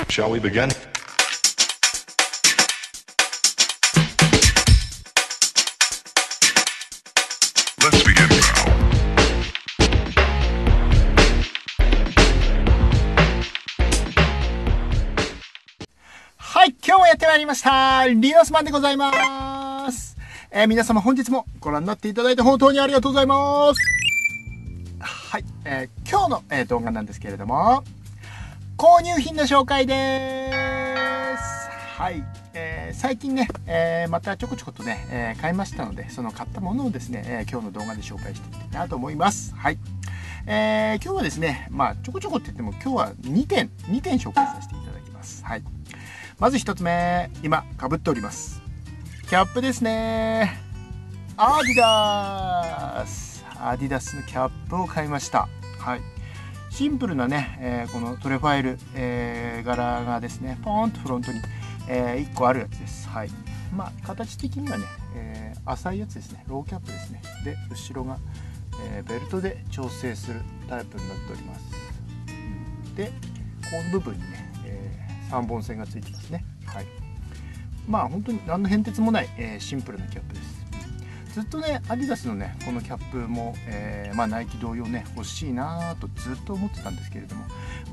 Shall we begin? Let's begin now. はい、今日もやってまいりました。リノスマンでございます。皆様本日もご覧になっていただいて本当にありがとうございます。はい、今日の、動画なんですけれども、購入品の紹介です。はい、最近ね、またちょこちょことね、買いましたので、その買ったものをですね、今日の動画で紹介していきたいなと思います。はい、今日はですね、ちょこちょこって言っても今日は2点紹介させていただきます。はい、まず1つ目、今かぶっておりますキャップですね。アディダスのキャップを買いました。はい、シンプルなね、このトレファイル、柄がですねポーンとフロントに、1個あるやつです。はい、形的にはね、浅いやつですね。ローキャップですね。で後ろが、ベルトで調整するタイプになっております。でこの部分にね、3本線がついてますね。はい、本当に何の変哲もない、シンプルなキャップです。ずっとねアディダスのねこのキャップも、ナイキ同様ね欲しいなとずっと思ってたんですけれども、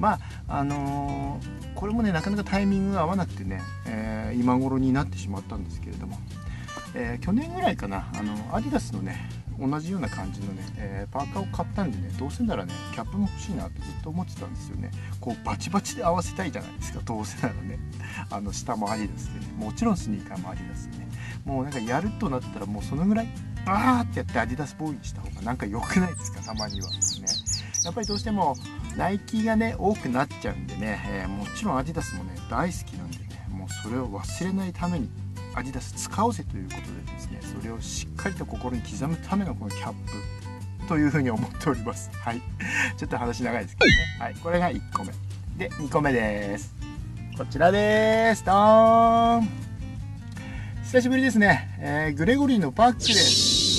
これもねなかなかタイミングが合わなくてね、今頃になってしまったんですけれども、去年ぐらいかな、アディダスのね同じような感じのね、パーカーを買ったんでね、どうせならねキャップも欲しいなってずっと思ってたんですよね。こうバチバチで合わせたいじゃないですか、どうせならね。下もアディダスでね、もちろんスニーカーもアディダスでね、もうなんかやるとなったらもうそのぐらいってやってアディダスボーイにした方がなんか良くないですか、たまにはね。やっぱりどうしてもナイキがね多くなっちゃうんでね、もちろんアディダスもね大好きなんでね、もうそれを忘れないためにアディダス使おうぜということでですね、それをしっかりと心に刻むためのこのキャップというふうに思っております。はい、ちょっと話長いですけどね。はい、これが1個目で、2個目です。こちらです。ドーン、久しぶりですね。グレゴリーのバッグです。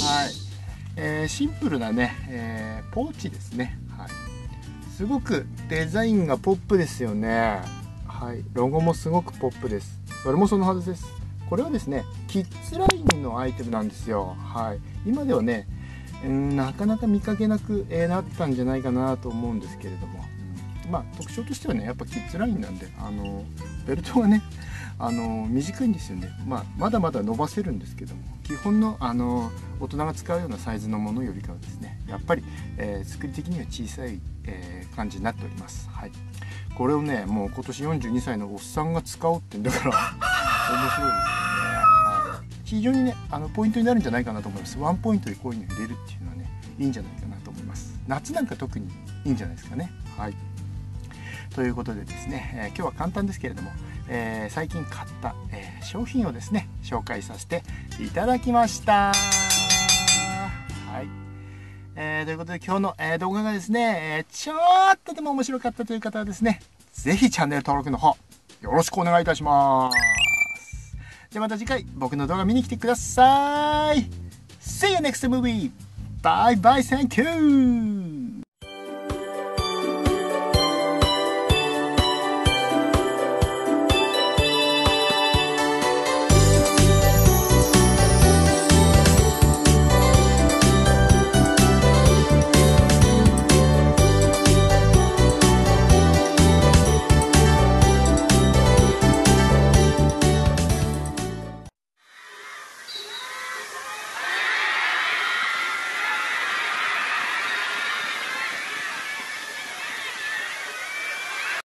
はい、シンプルなね、ポーチですね。はい、すごくデザインがポップですよね。はい、ロゴもすごくポップです。それもそのはずです。これはですねキッズラインのアイテムなんですよ。はい、今ではね、なかなか見かけなくなったんじゃないかなと思うんですけれども、特徴としてはねやっぱキッズラインなんで、ベルトがね短いんですよね。まだまだ伸ばせるんですけども、基本の大人が使うようなサイズのものよりかはですねやっぱり、作り的には小さい、感じになっております。はい、これをねもう今年42歳のおっさんが使おうってんだから面白いですよね。はい、非常にねポイントになるんじゃないかなと思います。ワンポイントでこういうの入れるっていうのはねいいんじゃないかなと思います。夏なんか特にいいんじゃないですかね。はい、ということでですね、今日は簡単ですけれども、最近買った、商品をですね紹介させていただきました。はい、ということで今日の、動画がですね、ちょっとでも面白かったという方はですね是非チャンネル登録の方よろしくお願いいたします。じゃあまた次回僕の動画見に来てください。See you next movie. Bye bye, thank you.